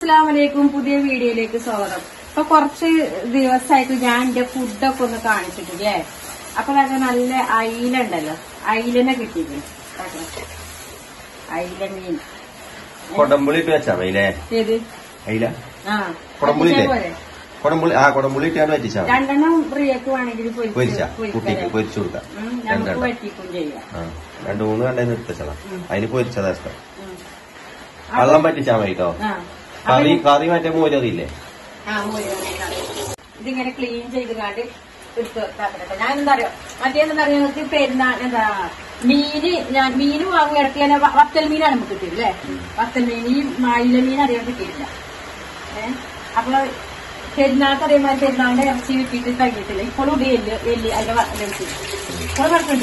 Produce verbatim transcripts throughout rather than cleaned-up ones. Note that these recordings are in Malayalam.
അസ്സലാമലൈക്കും. പുതിയ വീഡിയോയിലേക്ക് സ്വാഗതം. അപ്പൊ കുറച്ച് ദിവസമായിട്ട് ഞാൻ എന്റെ ഫുഡൊക്കെ ഒന്ന് കാണിച്ചിട്ടില്ലേ. അപ്പൊ അതൊക്കെ നല്ല അയില ഉണ്ടല്ലോ, അയിലനെ കിട്ടിയിരുന്നു. അയില മീൻ കൊടമ്പുളി ഇട്ട് വെച്ചാ ഏത് അയില ആ കൊടമ്പുളി കൊടമ്പുളി ആ കൊടമ്പുളി ഇട്ടാണ് വെച്ചാ രണ്ടെണ്ണം പ്രിയക്ക് വേണമെങ്കിൽ കുട്ടിക്ക് പൊരിച്ചു കൊടുക്കാം. രണ്ടു മൂന്ന് കണ്ടേ നിർത്തിച്ചതാ, അതിന് പൊരിച്ചതാ ഇഷ്ടം. വെള്ളം പറ്റിച്ചാ മതിട്ടോ. കറി കറി മറ്റേ മോരറിയില്ലേ, ഇതിങ്ങനെ ക്ലീൻ ചെയ്ത് കാണ്ട് എടുത്ത് ഞാൻ എന്താ അറിയോ മറ്റേന്ന് അറിയാം നിങ്ങൾക്ക് പെരുന്നാൾ എന്താ മീന് ഞാൻ മീന് വാങ്ങി ഇടയ്ക്ക് തന്നെ വത്തൽ മീനാണ് നമുക്ക് കിട്ടിയില്ലേ. വത്തൽ മീൻ ഈ മായില മീൻ അറിയാൻ കിട്ടിയില്ല. ഏഹ് അപ്പൊ പെരുന്നാൾക്ക് അറിയുമ്പോൾ പെരുന്നാളിന്റെ ഇറച്ചി കിട്ടിയിട്ട് കഴിഞ്ഞിട്ടില്ല. ഇപ്പോഴും ഇത് എല്ല് എല്ല് അതിന്റെ ഇറച്ചി ഇപ്പോഴും കിടക്കുന്നുണ്ട്.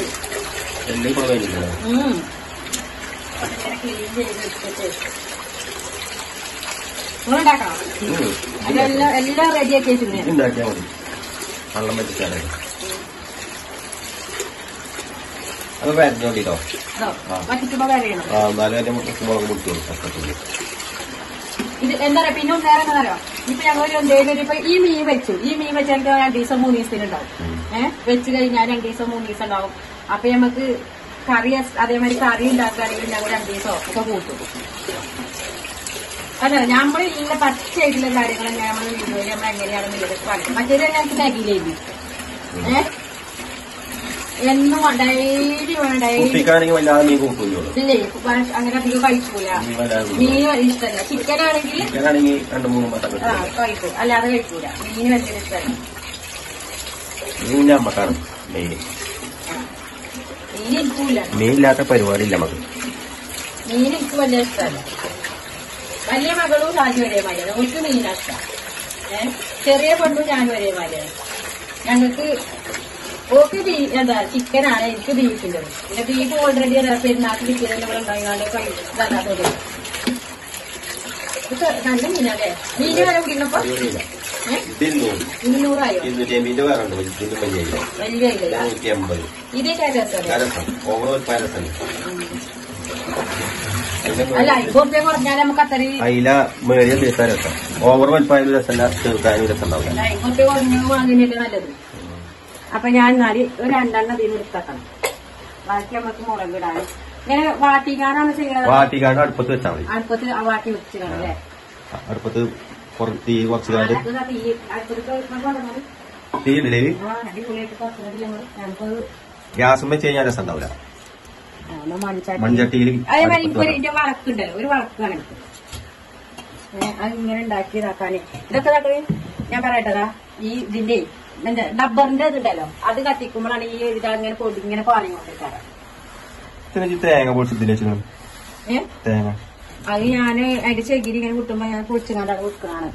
ക്ലീൻ ചെയ്ത് എടുത്തിട്ട് നിങ്ങളുണ്ടാക്കണം. അതെല്ലാം എല്ലാം റെഡിയാക്കി വെച്ചിട്ടുണ്ട്. വെള്ളം പറ്റിച്ചാലേ അത് വരഞ്ഞോണ്ടിട്ടോ വറ്റിക്കുമ്പോ വരയണം. മുളക് മുട്ടി കഷ്ടത്തില് ഇത് എന്താ പറയാ. പിന്നെ നേരെ എന്താ പറയാ, ഇപ്പൊ ഞങ്ങൾ എന്തെങ്കിലും ഇപ്പൊ ഈ മീൻ വെച്ചു, ഈ മീൻ വെച്ചാൽ രണ്ടു ദിവസം മൂന്ന് ദിവസത്തിനുണ്ടാവും. ഏഹ് വെച്ച് കഴിഞ്ഞാൽ രണ്ടു ദിവസം മൂന്ന് ദിവസം ഉണ്ടാവും. അപ്പൊ നമുക്ക് കറി അതേമാതിരി കറി ഉണ്ടാക്കുകയാണെങ്കിൽ ഞങ്ങൾ രണ്ടു ദിവസം ഒക്കെ കൂട്ടും. അല്ല നമ്മൾ ഇങ്ങനെ പച്ചയായിട്ടുള്ള കാര്യങ്ങൾ നമ്മൾ വീടുകളിൽ നമ്മൾ എങ്ങനെയാണെന്നുള്ളത് പഠിക്കും. മറ്റേത് ഞങ്ങൾക്ക് നഗിയിലേക്ക് ഏഹ് എന്നും ഡൈലി വേണം. ഡൈലി ഇല്ലേ അങ്ങനെ അധികം കഴിക്കൂല. മീൻ ഇഷ്ടമല്ല. ചിക്കൻ ആണെങ്കിൽ ആ കഴിക്കും, അല്ലാതെ കഴിക്കൂല. മീൻ വലിയ ഇഷ്ടമല്ല. മീൻ ഇരിക്കൂല. മീനില്ലാത്ത പരിപാടിയില്ല നമുക്ക്. മീൻ എനിക്ക് വലിയ ഇഷ്ടമല്ല. വലിയ മകളും ഞാനും ഒരേ മാതിരിയാണ്. നമുക്ക് മീനാഷ്ട. ഏഹ് ചെറിയ പെണ്ണും ഞാനും ഒരേ മാതിരിയാണ്. ഞങ്ങൾക്ക് ഓക്ക് ബീ എന്താ ചിക്കനാണ്, എനിക്ക് ബീഫിന്റെ. പിന്നെ ബീഫ് ഓൾറെഡി പെരുന്നാക്ക് ചിക്കൻ ഇവിടെ ഉണ്ടായിക്കാണ്ട് കഴിക്കാത്തത്. നല്ല മീനല്ലേ. മീന് വരെ കുടിക്കണപ്പോ ഇരുന്നൂറായോ വലിയ ഇതേ അല്ല ഇപ്പൊക്കെ കുറഞ്ഞാൽ നമുക്ക് അത്രയും അയില മേടിയ ദിവസം രസം. ഓവർ വലിപ്പായാലും രസമല്ല, ചെറുക്കാനും രസം ഉണ്ടാവില്ല. ഇപ്പൊക്കെ കുറഞ്ഞു വാങ്ങുന്നതിന്റെ നല്ലത്. അപ്പൊ ഞാൻ എന്നാല് ഒരു രണ്ടെണ്ണം ഇതിന് എടുത്തേക്കണം. ബാക്കി നമുക്ക് മുളകിടാൻ ഇങ്ങനെ വാട്ടിക്കാനാണ് ചെയ്യുന്നത്. വാട്ടിക്കാണ്ട് അടുപ്പത്ത് വെച്ചാൽ മതി. അടുപ്പത്ത് വാട്ടി വെച്ചിട്ടാണ് അല്ലേ. അടുപ്പത്ത് തീ കുറച്ച് കാണ്ട് തീ ഇടില്ലേ. ഗ്യാസും വെച്ച് കഴിഞ്ഞാൽ രസം ഉണ്ടാവില്ല. മൺചട്ടിയിൽ അതേമാതിരി വറക്കുണ്ടല്ലോ, ഒരു വറക്കാണ് എനിക്ക്. അത് ഇങ്ങനെ ഉണ്ടാക്കി ഇതാക്കാന് ഇതൊക്കെ ഇതാക്കണേ. ഞാൻ പറയട്ടതാ, ഈ ഇതിന്റെ എന്താ ഡബ്ബറിന്റെ ഇതുണ്ടല്ലോ, അത് കത്തിക്കുമ്പോഴാണ് ഈ ഇത് അങ്ങനെ പൊടി ഇങ്ങനെ പാറിക്കൊണ്ടിരിക്കാറ്. തേങ്ങ പൊടിച്ചിട്ടില്ല ഏഹ് തേങ്ങ അത് ഞാന് അതിന്റെ ചെകിരി ഇങ്ങനെ കുട്ടുമ്പോ ഞാൻ പൊടിച്ചുകൊണ്ട് അത് വെക്കണാണ്.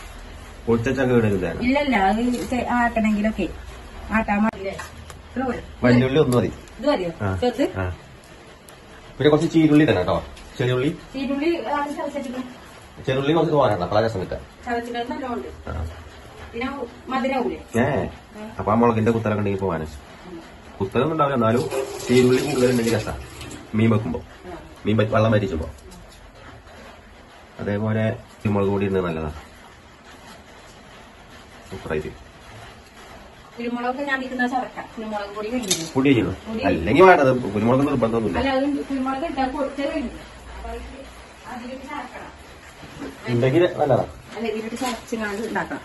ഇല്ലല്ല അത് ആക്കണെങ്കിലൊക്കെ ആട്ടാൻ മതില്ലേ. വല്യുള്ളി ഒന്നും മതി. ഇത് മതിയോ ചെറുത്? പിന്നെ കുറച്ച് ചീരുള്ളി തന്നെ കേട്ടോ. ചെറിയുള്ളി ചീരുള്ളി ചതച്ചിട്ട് ചെറുള്ളി കുറച്ച് തോന്നണ്ട, പല രസം കിട്ടാൻ. ചതച്ചിട്ട് നല്ലോണ്ട്. പിന്നെ മധുരൂലേ. ഏഹ് അപ്പൊ ആ മുളകിന്റെ കുത്തലൊക്കെ ഉണ്ടെങ്കിൽ പോവാന് കുത്തലൊന്നും ഉണ്ടാവില്ല. എന്നാലും ചീരുള്ളി കൂടുതലുണ്ടെങ്കിൽ രസാ മീൻ വെക്കുമ്പോ, മീൻ വെള്ളം വരിച്ചുമ്പോ. അതേപോലെ കുരുമുളക് പൊടി ഇരുന്നത് നല്ലതാ, സൂപ്പറായിട്ട്. കുരുമുളക് ഞാൻ വിൽക്കുന്ന ചതക്കാം. കുരുമുളക് പൊടി കഴിഞ്ഞു പൊടി കഴിഞ്ഞു. അല്ലെങ്കിൽ വേണ്ടത് കുരുമുളക് നിർബന്ധമൊന്നുമില്ല. കുരുമുളക് ഇട്ടാൽ കൊടുത്തേ കഴിഞ്ഞു. അതിലേക്ക് ചതക്കണം. ഉണ്ടെങ്കിൽ നല്ലതാ. അല്ല ഇതിലിട്ട് ചതച്ചുകാണ്ട് ഉണ്ടാക്കണം.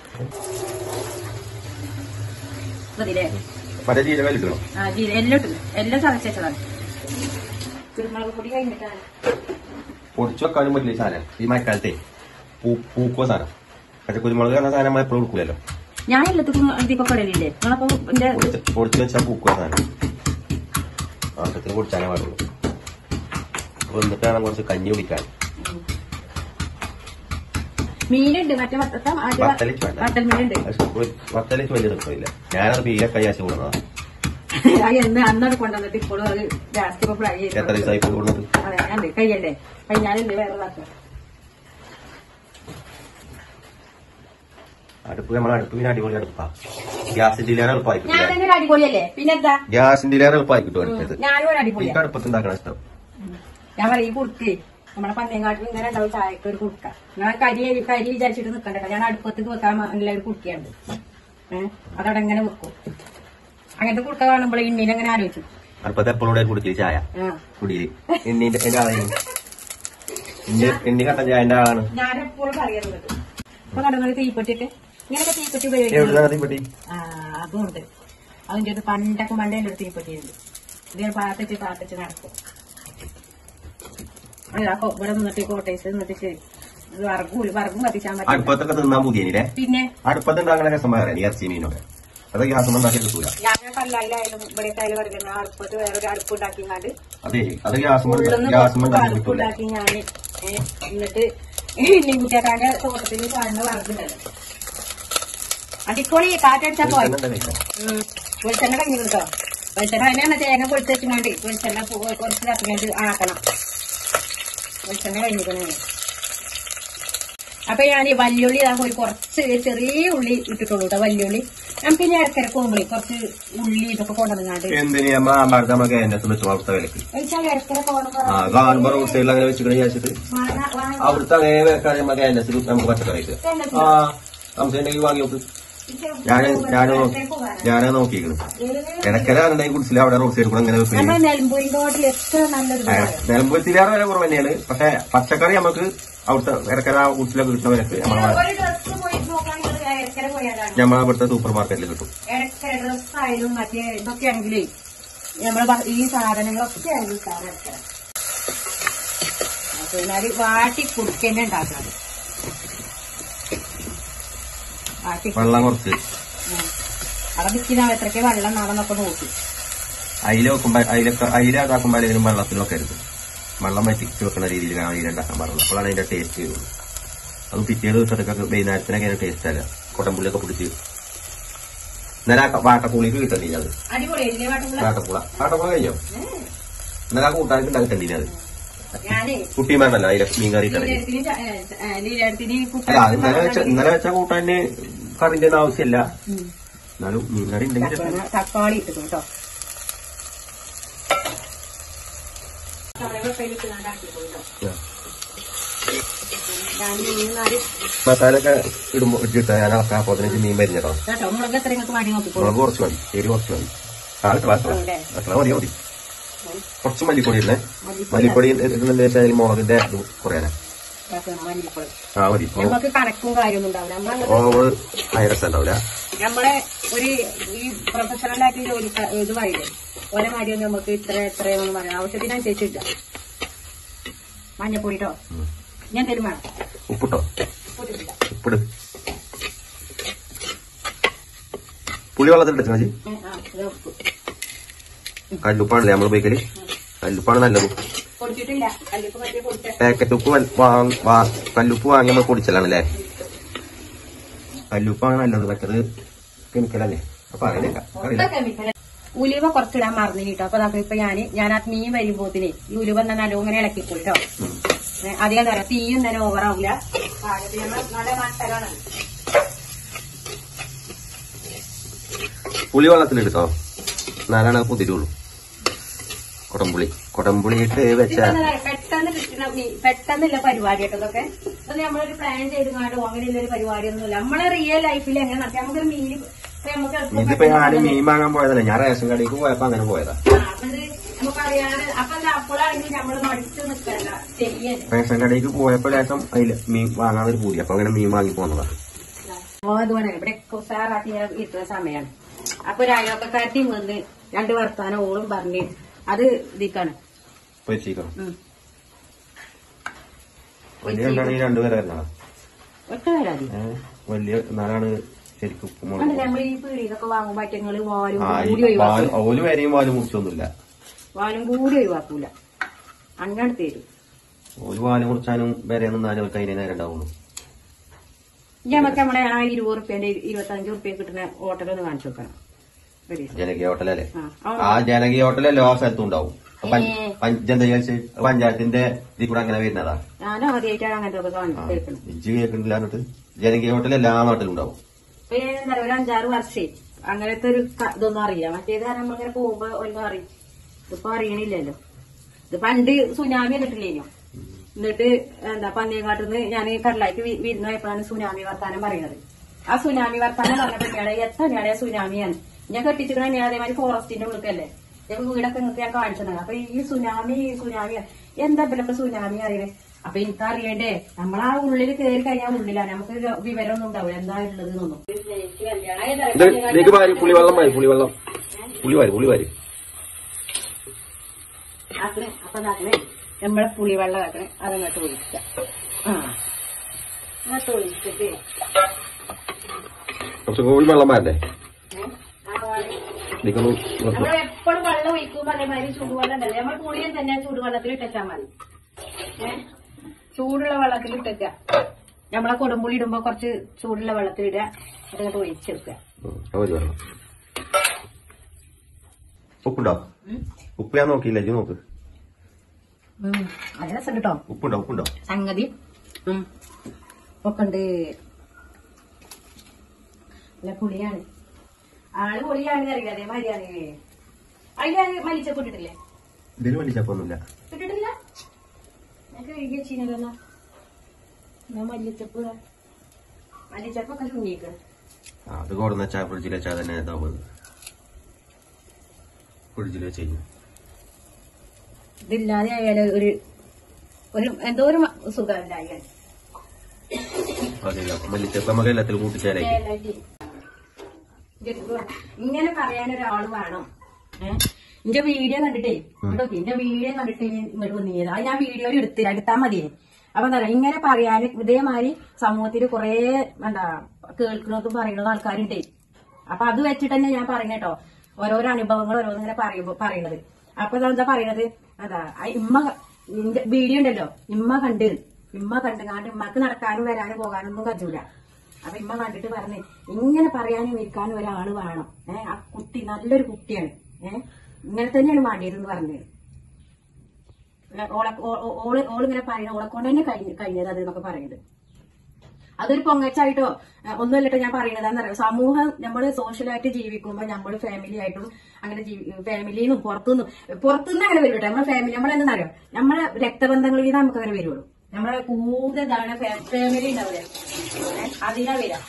മതില്ലേ. മറ്റേ ജീരകം ഇട്ടണം. ആ ജീരകം എല്ലാം ഇട്ടില്ല, എല്ലാം ചതച്ചതാണ്. കുരുമുളക് പൊടി കഴിഞ്ഞിട്ടാണ്. പൊടിച്ചു വെക്കാനും പറ്റില്ല സാധനം ഈ മഴക്കാലത്തെ. പൂക്കുവ സാധനം. പക്ഷെ കുരുമുളക് പറഞ്ഞ സാധനം നമ്മൾ എപ്പോഴും കൊടുക്കൂലല്ലോ. ഞാൻ എല്ലാത്തും ഇതിപ്പൊക്കെ ഇടലില്ലേ. പൊടിച്ചു വെച്ചാൽ പൂക്കുവ സാധനം. ആവശ്യത്തിന് പൊടിച്ചാലേ പാടുള്ളൂ. എന്നിട്ട് വേണം കുറച്ച് കഞ്ഞി കുടിക്കാൻ. മീനുണ്ട് മറ്റേ വത്തൽ മീനുണ്ട്. വത്തലേക്ക് വലിയ തൃപ്തിയില്ല. ഞാനത് പീല കയ്യാശം കൊടുക്കുന്നതാ. എന്ന് അന്നത് കൊണ്ടുവന്നിട്ട് ഇപ്പോഴും അത് ജാസ്തി ഇപ്പൊ ഫ്രൈ ചെയ്ത് എത്ര ദിവസമായി കൊടുക്കുന്നത്. അതെ കയ്യല്ലേ കഴിഞ്ഞാലല്ലേ വേറെ ഇതാക്കുക. അടുപ്പ് നമ്മളെ അടുപ്പ് പിന്നെ അടിപൊളി അടുപ്പാ. ഗ്യാസിന്റെ എളുപ്പമായി കിട്ടും. അടിപൊളിയല്ലേ പിന്നെന്താ. ഗ്യാസിന്റെ എളുപ്പമായി കിട്ടും അടുപ്പത്ത്. ഞാനും ഒരു അടിപൊളി അടുപ്പത്ത് ഉണ്ടാക്കണം ഇഷ്ടം. ഞാൻ പറയും കുറുക്കി നമ്മളെ പന്നേങ്കാട്ടിൽ ഇങ്ങനെ ഉണ്ടാവും ചായക്ക് ഒരു കുടുക്ക. ഞാൻ കരി കരി വിചാരിച്ചിട്ട് നിക്കണ്ടോ, ഞാൻ അടുപ്പത്തേക്ക് വെക്കാൻ നല്ല ഒരു കുടുക്കയുണ്ട്. ഏഹ് അതവിടെ എങ്ങനെ വെക്കും. അങ്ങനത്തെ കുടുക്ക കാണുമ്പോൾ ഇണ്ണീനെ അങ്ങനെ ആലോചിച്ചു. അടുപ്പത്തെ എപ്പോഴും കുടിക്കല് ചായ കുടിയില് എണ്ണീന്റെ എണ്ണി കട്ടൻ ചായന്റെ ആളാണ് ഞാൻ എപ്പോഴും പറയുന്നത്. ഇപ്പൊ നടന്നത് തീപ്പെട്ടിട്ട് ഇങ്ങനെയൊക്കെ തീപ്പെട്ടി ഉപയോഗിക്കും. ആ അതുകൊണ്ട് അതിന്റെ ഒരു പണ്ടൊക്കെ മണ്ടേന്റെ ഒരു തീപ്പെട്ടിയുണ്ട്. ഇതിനെ പാത്തിച്ച് പാത്തിച്ച് നടക്കും. ഇവിടെ നിന്നിട്ട് കോട്ടേഴ്സ് നിന്നിട്ട് ശരി വറകും വറകും കത്തിച്ചാൽ മതി. അടുപ്പത്തൊക്കെ തിന്നാൻ പുതിയ പിന്നെ അടുപ്പത്തുണ്ടാകുന്ന രസം വേറെ ഇറച്ചി മീനൊക്കെ അത് ഗ്യാസ് ഉണ്ടാക്കി കിട്ടൂല. ഞാൻ കല്ലായാലും ഇവിടെ കയ്യിൽ പറയുന്ന അടുപ്പത്ത് വേറൊരു അടുപ്പ് ഉണ്ടാക്കിങ്ങാണ്ട് അതെ അത് ഗ്യാസ് അടുപ്പ് ഉണ്ടാക്കി ഞാന് എന്നിട്ട് കുട്ടിയാക്കാന്റെ തോട്ടത്തിൽ കാണുന്ന വറകുണ്ടല്ലോ അടിക്കോളി കാറ്റടിച്ചാ പോയി വെളിച്ചെണ്ണ കഴിഞ്ഞു കിട്ടോ. വെളിച്ചെണ്ണ അതിനാണ് തേങ്ങ പൊളിച്ച് വെച്ചുകൊണ്ട് വെളിച്ചെണ്ണ കുറച്ച് കത്തിങ്ങാണ്ട് ആക്കണം. വെളിച്ചെണ്ണ കഴിഞ്ഞിരിക്കണേ. അപ്പൊ ഞാൻ ഈ വല്യുള്ളി ഒരു കുറച്ച് ചെറിയ ഉള്ളി ഇട്ടിട്ടുള്ളൂ കേട്ടോ. വല്യുള്ളി നമുക്ക് ഇനി ഇടക്കിടക്ക് പോകുമ്പോഴേ കുറച്ച് ഉള്ളി ഇതൊക്കെ കൊണ്ടുവന്നാണ്ട് നമുക്ക് പച്ചക്കറി വാങ്ങി നോക്ക്. ഞാൻ ഞാൻ ഞാനാ നോക്കിയിരിക്കണം. ഇടക്കര കുടിച്ചില്ല അവിടെ റോഡ് സൈഡ് കൂടെ അങ്ങനെ നിലമ്പൂരത്തിലേറെ വില കുറവ് തന്നെയാണ്. പക്ഷെ പച്ചക്കറി നമുക്ക് അവിടുത്തെ ഇടക്കര കുടിച്ചിലൊക്കെ കിട്ടുന്നവരൊക്കെ നമ്മളെ ഇവിടുത്തെ സൂപ്പർ മാർക്കറ്റിൽ കിട്ടും. ഡ്രസ്സായാലും മറ്റേ ഇതൊക്കെ ആണെങ്കിലേ നമ്മളെ ഈ സാധനങ്ങളൊക്കെ ആണെങ്കിൽ എന്നാല് വാട്ടി കുടുക്കന്നെ ഉണ്ടാക്കുന്നത്. വെള്ളം കുറച്ച് അവിടെ നിൽക്കുന്ന എത്രയ്ക്ക് വെള്ളം നാളെന്നൊക്കെ നോക്കി അയില വെക്കുമ്പോ അയിലൊക്കെ അയില ഇതാക്കുമ്പോ അതിനും വെള്ളത്തിലൊക്കെ ആയിരിക്കും. വെള്ളം വറ്റിച്ച് വെക്കുന്ന രീതിയിൽ അയില ഉണ്ടാക്കാൻ പാടുള്ളൂ. അപ്പോഴാണ് അതിന്റെ ടേസ്റ്റ് വരുള്ളൂ. അത് പിറ്റേ ദിവസത്തേക്കൊക്കെ വൈകുന്നേരത്തിനൊക്കെ അതിന്റെ ടേസ്റ്റ് അല്ല. കൊട്ടമ്പുള്ളിയൊക്കെ പിടിച്ച് ഇന്നലെ വാട്ടപ്പുള്ളിക്ക് കിട്ടണ്ടില്ല. അത് വാട്ടപ്പുള വാട്ടപ്പുള കഴിഞ്ഞോ? ഇന്നലെ ആ കൂട്ടാർക്ക് ഉണ്ടാക്കിട്ടണ്ടില്ല. അത് കുട്ടിയും വേണ്ടല്ലോ അതിലെ മീൻ കറി ഇട്ടത്. അല്ല ഇന്നലെ വെച്ച ഇന്നലെ വെച്ച കൂട്ടാന് കറിന്റെ ഒന്നും ആവശ്യമില്ല. എന്നാലും മീൻ കറി ഉണ്ടെങ്കിൽ തക്കാളി ഇട്ടു കേട്ടോ. മസാലൊക്കെ ഇടുമ്പോ ഇട്ടിട്ട് ഞാൻ ഇളക്കാൻ പതിനഞ്ച് മീൻ വരുന്നോ. മുളക് കുറച്ച് മതി, എരി കുറച്ച് മതി. അത്ര മതി മതി. കുറച്ച് മല്ലിപ്പൊടി ഇടണേ. മല്ലിപ്പൊടി വെച്ചാൽ മുളകിന്റെ ഇത് കുറയാനാ. ആ മതി. കണക്കും കാര്യമൊന്നും ഉണ്ടാവില്ല. ഓവർ ഹൈറസ് ഉണ്ടാവില്ല. നമ്മളെ ഒരു ഈ പ്രൊഫഷണൽ ആയിട്ട് ജോലി ഇത് പറയില്ലേ ഓരോ കാര്യം നമുക്ക് ഇത്ര എത്രയൊന്നും പറയാം. ആവശ്യത്തിനനുസരിച്ചില്ല. മഞ്ഞപ്പൊടി കേട്ടോ. ഞാൻ തരും വേണം. ഉപ്പിട്ടോ? ഉപ്പിട്. പുളി വെള്ളത്തിലിട്ട് മതി. കല്ലുപ്പാണല്ലേ നമ്മൾ ഉപയോഗിക്കല്? കല്ലുപ്പാണ് നല്ലത്. പാക്കറ്റ് ഉപ്പ് കല്ലുപ്പ് വാങ്ങി നമ്മൾ പൊടിച്ചലാണല്ലേ? കല്ലുപ്പാണ് നല്ലത്. മറ്റത് കെമിക്കലല്ലേ? അപ്പൊ അറിയില്ല. ഉലുവ കുറച്ചിടാൻ മറന്നു കേട്ടോ. അപ്പൊ നമുക്ക് ഇപ്പൊ ഞാന് ഞാൻ ആ മീൻ വരുമ്പോത്തിന് ഈ ഉലുവ നല്ലോ ഇങ്ങനെ ഇളക്കിപ്പോയിട്ടോ. അധികം തരാം. തീയും തന്നെ ഓവറാവില്ല. നല്ല മട്ടലാണ്. പുളി വെള്ളത്തിലെടുത്തോ? നാലാണ് കുതിരുള്ളൂ. കൊടംപുളി കൊടംപുളി ഇട്ട് വെച്ച പെട്ടെന്ന് കിട്ടുന്ന പെട്ടെന്നുള്ള പരിപാടി കേട്ടോ. ഇതൊക്കെ ഇപ്പൊ നമ്മളൊരു പ്ലാൻ ചെയ്ത് കാട്ടോ അങ്ങനെയുള്ള ഒരു പരിപാടിയൊന്നുമില്ല. നമ്മളെ റിയൽ ലൈഫിൽ എങ്ങനെ നടത്തി നമുക്കൊരു മീൻ ഇതിപ്പോ ഞാൻ മീൻ വാങ്ങാൻ പോയതല്ല. ഞാൻ റേഷൻ കടയിലേക്ക് പോയപ്പോ അങ്ങനെ പോയതാ. നമുക്കറിയാതെ അപ്പൊ അപ്പോഴാണെങ്കിൽ നമ്മള് മടിച്ചു നിൽക്കണ്ട. ശരിയല്ലേ? റേഷൻ കടയിലേക്ക് പോയപ്പോ ലേശം അതിൽ മീൻ വാങ്ങാനൊരു പൂതി. അപ്പൊ അങ്ങനെ മീൻ വാങ്ങി പോന്നതാ. അതുകൊണ്ട് ഇവിടെ ഉസാറാക്കി ഇട്ടുന്ന സമയമാണ്. അപ്പൊ ഒരു അയൽവക്കക്കാരത്തി വന്ന് രണ്ട് വർത്താനം ഓളും പറഞ്ഞ് അത് ഇതിക്കാണ് വലിയ രണ്ടുപേരായിരുന്നാ ഒറ്റ വരാതി വലിയ നാലാണ് ശരിക്കും. നമ്മൾ ഈ പീടിയൊക്കെ വാങ്ങുമ്പോ അറ്റങ്ങള് വാലും ഓല് വരെയും വാലും മുറിച്ചൊന്നുമില്ല. വാലും കൂടി ഒഴിവാക്കൂല. അങ്ങനെ തരും. ഓല് വാല് മുറിച്ചാനും വരെ നിന്നാലും അവർക്ക് അതിനെ നേരം ഉണ്ടാവുള്ളൂ. ഞമ്മക്ക് നമ്മളെ ആ ഇരുപത് റുപ്യന്റെ ഇരുപത്തി അഞ്ച് റുപ്യ കിട്ടുന്ന ഹോട്ടലൊന്ന് കാണിച്ചു വെക്കണം. ജനകീയ ഹോട്ടലല്ലേ? ആ ജനകീയ ഹോട്ടല് എല്ലാ സ്ഥലത്തും ഉണ്ടാവും. പഞ്ചായത്തിന്റെ ഇതിൽ കൂടെ അങ്ങനെ വരുന്നതാ. ഞാനും ആദ്യമായിട്ടാണ് അങ്ങനത്തെ ഇജ്ജ് കേൾക്കുന്നില്ല. എന്നിട്ട് ജനകീയ ഹോട്ടൽ എല്ലാ നാട്ടിലും ഉണ്ടാവും. എന്താ ഒരു അഞ്ചാറ് വർഷം അങ്ങനത്തെ ഒരു ഇതൊന്നും അറിയില്ല. മറ്റേത് നമ്മളിങ്ങനെ പോകുമ്പോ ഒന്നും അറിയും. ഇതിപ്പോ അറിയണില്ലല്ലോ. ഇത് പണ്ട് സുനാമി കിട്ടില്ലേനോ? എന്നിട്ട് എന്താ പന്നിയങ്ങാട്ടുനിന്ന് ഞാൻ കടലായിട്ട് വിരുന്ന് പോയപ്പോഴാണ് സുനാമി വർത്താനം പറയുന്നത്. ആ സുനാമി വർത്താനം പറഞ്ഞപ്പോഴാണ് എത്രയാണ് സുനാമിയാണ് ഞാൻ കെട്ടിച്ചിട്ട് അതേമാതിരി ഫോറസ്റ്റിന്റെ ഉള്ളിലല്ലേ ഞങ്ങൾ വീടൊക്കെ നിങ്ങൾക്ക് ഞാൻ കാണിച്ചത്. അപ്പൊ ഈ സുനാമി സുനാമി എന്താ ഇപ്പൊ സുനാമി അറിയണേ? അപ്പൊ എനിക്ക് അറിയണ്ടേ, നമ്മളാ ഉള്ളിൽ കയറി കഴിഞ്ഞാൽ ഉള്ളിലാണ്, നമുക്ക് വിവരമൊന്നും ഉണ്ടാവില്ല എന്താ ഉള്ളത് എന്നൊന്നും. പുളിവെള്ളം പുളിവെള്ളം പുളിവാരി പുളിവാരി ആക്കണേ. അപ്പൊ അതാക്കണേ നമ്മളെ പുളിവെള്ളം ആക്കണേ, അതങ്ങോട്ട് ഒഴിക്ക. ആ അങ്ങോട്ട് ഒഴിച്ചിട്ട് കുറച്ച് കോഴി വെള്ളം വേണ്ടേ? നമ്മൾ എപ്പോഴും വെള്ളം ഒഴിക്കുമ്പോ അതേമാതിരി ചൂടുവെള്ളം ഉണ്ടല്ലേ, നമ്മൾ പുളിയും തന്നെ ചൂടുവെള്ളത്തിൽ ഇട്ടാൽ മതി. ഏഹ് ചൂടുള്ള വെള്ളത്തിൽ ഇട്ടേക്ക. നമ്മളെ കൊടുമ്പുളി ഇടുമ്പോ കുറച്ച് ചൂടുള്ള വെള്ളത്തിലിടുക, അതങ്ങോട്ട് ഒഴിച്ചെടുക്കുക. ഉപ്പുണ്ടോ? ഉപ്പ് ഞാൻ നോക്കിയില്ല, ഇത് നോക്ക്. അത് രസം കേട്ടോ. ഉപ്പുണ്ടോ? ഉപ്പുണ്ടോ? സംഗതി ഒക്കെ ഉണ്ട്. അല്ല പുളിയാണ്, ആള് പൊളിയാണ് അറിയില്ല. അതേമാതിരിയാണ് അതിന് മല്ലിച്ചപ്പ് ഇട്ടിട്ടില്ലേ? ഇതിന് മല്ലിച്ചപ്പൊന്നുമില്ല, ഇട്ടിട്ടില്ല. എനിക്ക് എഴുതിയ ചീനല്ല മല്ലിച്ചപ്പ് മല്ലിച്ചപ്പൊക്കെ ചുണ്ടിക്ക് അത് കൊടുന്ന് വെച്ചാ ഫ്രിഡ്ജിൽ വെച്ചാൽ തന്നെ ഇതാവുന്നത്. ഫ്രിഡ്ജിൽ വെച്ച് കഴിഞ്ഞു ഇതില്ലാതെ ആയാല് ഒരു ഒരു എന്തോ ഒരു സുഖമില്ലായ മല്ലിച്ചപ്പ് നമുക്ക് എല്ലാത്തിലും കൂട്ടിച്ചാലേ. ഇങ്ങനെ പറയാനൊരാള് വേണം. ഏഹ് എന്റെ വീഡിയോ കണ്ടിട്ടേ കേട്ടോ, എന്റെ വീഡിയോ കണ്ടിട്ട് ഇങ്ങോട്ട് വന്നിയത് അത് ഞാൻ വീഡിയോയിൽ എടുത്തില്ല, എടുത്താൽ മതിയേ. അപ്പൊ എന്താ പറയാ, ഇങ്ങനെ പറയാൻ ഇതേമാതിരി സമൂഹത്തിൽ കുറെ എന്താ കേൾക്കുന്നതും പറയുന്നതും ആൾക്കാരുണ്ടേ. അപ്പൊ അത് വെച്ചിട്ട് തന്നെ ഞാൻ പറഞ്ഞേട്ടോ ഓരോരോ അനുഭവങ്ങൾ ഓരോന്നിങ്ങനെ പറയുമ്പോ പറയണത്. അപ്പൊ എന്താ പറയണത്, അതാ ഇമ്മ വീഡിയോ ഉണ്ടല്ലോ, ഇമ്മ കണ്ട് ഇമ്മ കണ്ട് കാരണം ഇമ്മക്ക് നടക്കാനും വരാനും പോകാനൊന്നും കഴിയൂല. അപ്പൊ ഇമ്മ കണ്ടിട്ട് പറഞ്ഞ് ഇങ്ങനെ പറയാനും ഇരിക്കാനും ഒരാള് വേണം. ഏഹ് ആ കുട്ടി നല്ലൊരു കുട്ടിയാണ്, ഏഹ് ഇങ്ങനെ തന്നെയാണ് മാണ്ടിയതെന്ന് പറഞ്ഞത്. ഓളെ ഓള് ഓളിങ്ങനെ പറയുന്നത് ഓളെ കൊണ്ട് തന്നെ കഴിഞ്ഞ കഴിഞ്ഞത് അത് എന്നൊക്കെ പറയുന്നത്. അതൊരു പൊങ്ങച്ചായിട്ടോ ഒന്നുമല്ലട്ടോ ഞാൻ പറയുന്നത്. എന്നറിയാം, സമൂഹം നമ്മള് സോഷ്യലായിട്ട് ജീവിക്കുമ്പോ നമ്മള് ഫാമിലി ആയിട്ടും അങ്ങനെ ഫാമിലിന്നും പുറത്തുനിന്നും പുറത്തുനിന്ന് അങ്ങനെ വരും കേട്ടോ. നമ്മളെ ഫാമിലി നമ്മളെന്താണെന്നറിയോ, നമ്മളെ രക്തബന്ധങ്ങളിൽ നിന്ന് നമുക്ക് അങ്ങനെ വരുള്ളൂ. നമ്മളെ കൂടുതലാണ് ഫാമിലി ഉണ്ടാവില്ലേ, അതിനാ വരാം.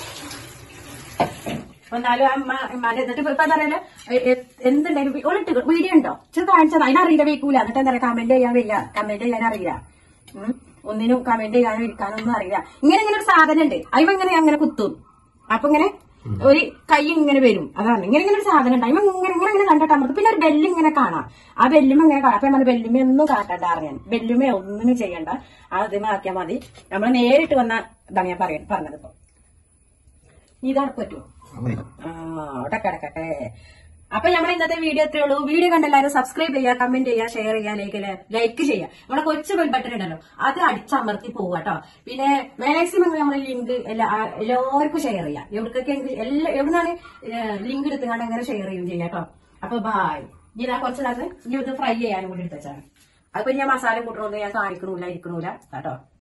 എന്നാലും അമ്മ അമ്മ എന്നിട്ട് ഇപ്പൊ എന്താ പറയല എന്തുണ്ടായാലും ഒളിട്ട് വീഡിയോ ഉണ്ടോ ചെറു കാണിച്ചത് അതിനറിയില്ല വെക്കൂല. എന്നിട്ട് എന്താ പറയാ, കമന്റ് ചെയ്യാൻ വരില്ല, കമന്റ് ചെയ്യാൻ അറിയില്ല, ഒന്നിനും കമന്റ് ചെയ്യാനോ ഇരിക്കാനൊന്നും അറിയില്ല. ഇങ്ങനെ ഇങ്ങനെ ഒരു സാധനം ഉണ്ട്, അയ്മ ഇങ്ങനെ അങ്ങനെ കുത്തും. അപ്പൊ ഇങ്ങനെ ഒരു കൈ ഇങ്ങനെ വരും, അതാണ് ഇങ്ങനെ ഇങ്ങനെ ഒരു സാധനം ഉണ്ട്. അയ്മ ഇങ്ങനെ ഇങ്ങനെ ഇങ്ങനെ കണ്ടിട്ട് അമർത്തും. പിന്നെ ഒരു ബെല്ല് ഇങ്ങനെ കാണാം, ആ ബെല്ലുമ ഇങ്ങനെ കാണാം. അപ്പൊ നമ്മൾ ബെല്ലുമ ഒന്നും കാട്ടണ്ട അറിയാൻ, ബെല്ലുമ ഒന്നും ചെയ്യണ്ട, അതിമ ആക്കിയാൽ മതി. നമ്മൾ നേരിട്ട് വന്ന ഇതാണ് ഞാൻ പറയാൻ പറഞ്ഞത്. ഇപ്പൊ ഇതാണ് പറ്റുമോ? ആ അവിടെ കിടക്കട്ടെ. അപ്പൊ നമ്മൾ ഇന്നത്തെ വീഡിയോ എത്രയേ ഉള്ളൂ. വീഡിയോ കണ്ടെല്ലാവരും സബ്സ്ക്രൈബ് ചെയ്യുക, കമന്റ് ചെയ്യുക, ഷെയർ ചെയ്യുക, ലൈക്ക് ലൈക്ക് ചെയ്യുക. നമ്മുടെ കൊച്ചു ബെൽ ബട്ടൺ ഉണ്ടല്ലോ അത് അടിച്ചമർത്തി പോവുക കേട്ടോ. പിന്നെ മാക്സിമം നമ്മൾ ലിങ്ക് എല്ലാവർക്കും ഷെയർ ചെയ്യാം. എവിടേക്കൊക്കെ എല്ലാ എവിടുന്നാണ് ലിങ്ക് എടുത്തുകൊണ്ട് അങ്ങനെ ഷെയർ ചെയ്യും ചെയ്യാം കേട്ടോ. അപ്പൊ ബായ്. ഇനി ഞാൻ കുറച്ച് നേരം ഇനി ഇത് ഫ്രൈ ചെയ്യാനും കൂടി എടുത്ത് വെച്ചാണ്. അതിപ്പോ ഞാൻ മസാല കൂട്ടണമെന്ന് ഞാൻ കാണിക്കണില്ല ഇരിക്കണില്ല കേട്ടോ.